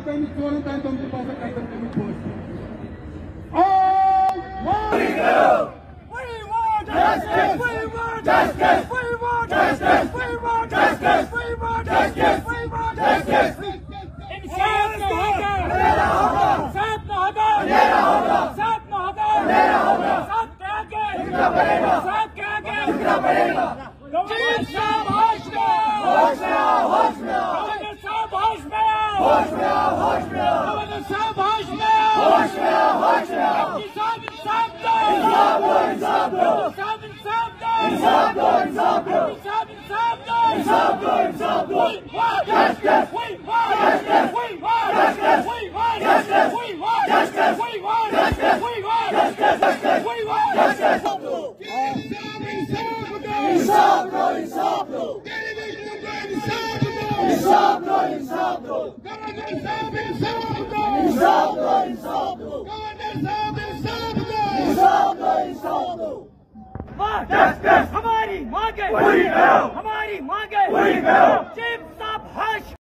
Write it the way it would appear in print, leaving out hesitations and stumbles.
kami turun dan kami pasal kata kami pun. We want justice. We want justice. We want justice. We want justice. We want justice. We want justice. इंसाफ न होगा, साथ न होगा, साथ न होगा, साथ क्या के, साथ क्या के, गवर्नर साहब होश में आओ, गवर्नर साहब होश में आओ, गवर्नर साहब होश में आओ, इंसाफ इंसाफ दो, इंसाफ दो, इंसाफ इंसाफ दो, इंसाफ दो, इंसाफ दो, इंसाफ इंसाफ दो, इंसाफ दो, इंसाफ दो, we want justice, we want justice, we want justice, we want justice, we want justice, we want justice, we want justice, we want justice. इंसाफ दो, इंसाफ दो, इंसाफ दो, इंसाफ दो, गवर्नर साहब इंसाफ दो, इंसाफ दो, इंसाफ दो, गवर्नर साहब इंसाफ दो, इंसाफ दो, इंसाफ दो। हमारी मांगे पूरी करो, हमारी मांगे पूरी करो। चीफ साहब होश